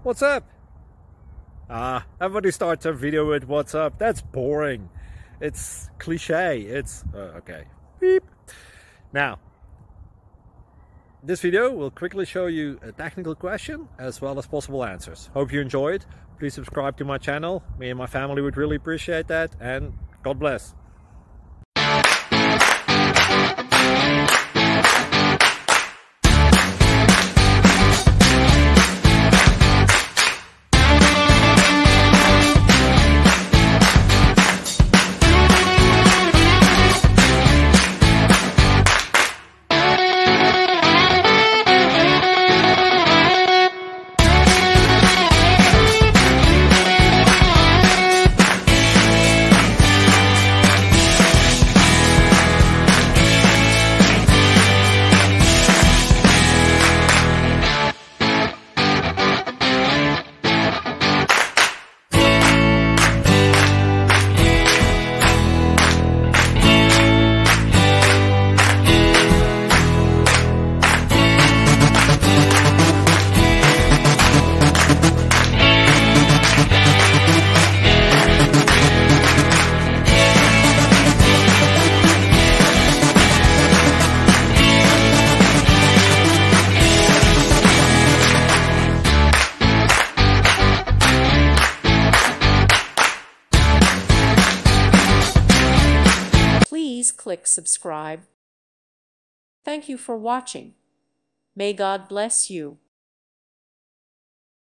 What's up? Everybody starts a video with what's up. That's boring. It's cliche. It's okay. Beep. Now, this video will quickly show you a technical question as well as possible answers. Hope you enjoyed. Please subscribe to my channel. Me and my family would really appreciate that, and God bless. Please click subscribe. Thank you for watching. May God bless you.